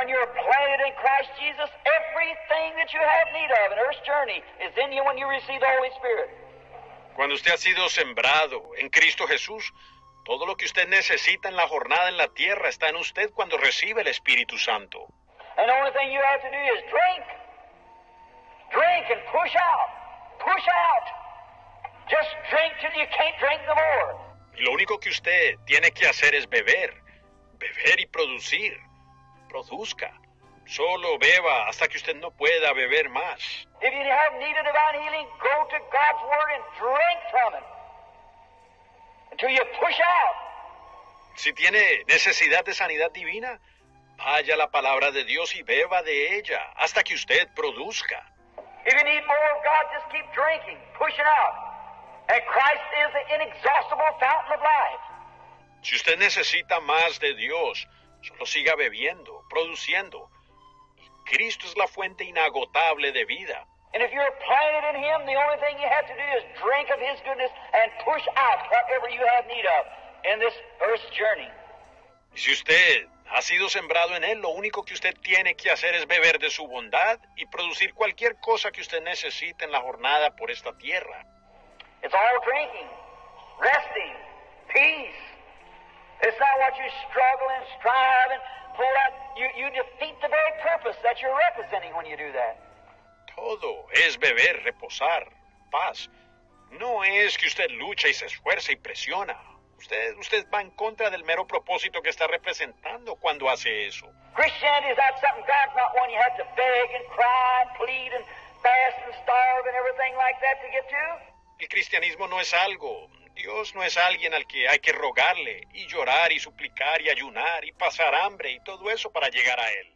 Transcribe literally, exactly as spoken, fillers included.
When you're planted in Christ Jesus, everything that you have need of in earth's journey is in you when you receive the Holy Spirit. Cuando usted ha sido sembrado en Cristo Jesús, todo lo que usted necesita en la jornada en la tierra está en usted cuando recibe el Espíritu Santo. And the only thing you have to do is drink. Drink and push out. Push out. Just drink till you can't drink no more. Y lo único que usted tiene que hacer es beber. Beber y producir. Produzca. Solo beba hasta que usted no pueda beber más. If you have need of divine healing, go to God's Word and drink from it. Until you push out. Si tiene necesidad de sanidad divina, vaya a la palabra de Dios y beba de ella hasta que usted produzca. If you need more of God, just keep drinking, pushing out. And Christ is the inexhaustible fountain of life. Si usted necesita más de Dios, solo siga bebiendo, produciendo. Y Cristo es la fuente inagotable de vida. And if you're planted in Him, the only thing you have to do is drink of His goodness and push out whatever you have need of in this earth's journey. Y si usted ha sido sembrado en Él, lo único que usted tiene que hacer es beber de su bondad y producir cualquier cosa que usted necesite en la jornada por esta tierra. It's all drinking, resting, peace. It's not what you struggle and strive and pull out. You, you defeat the very purpose that you're representing when you do that. Todo es beber, reposar, paz. No es que usted lucha y se esfuerza y presiona. Usted, usted va en contra del mero propósito que está representando cuando hace eso. Christianity is not something, God's not one you have to beg and cry and plead and fast and starve and everything like that to get to. El cristianismo no es algo, Dios no es alguien al que hay que rogarle y llorar y suplicar y ayunar y pasar hambre y todo eso para llegar a Él.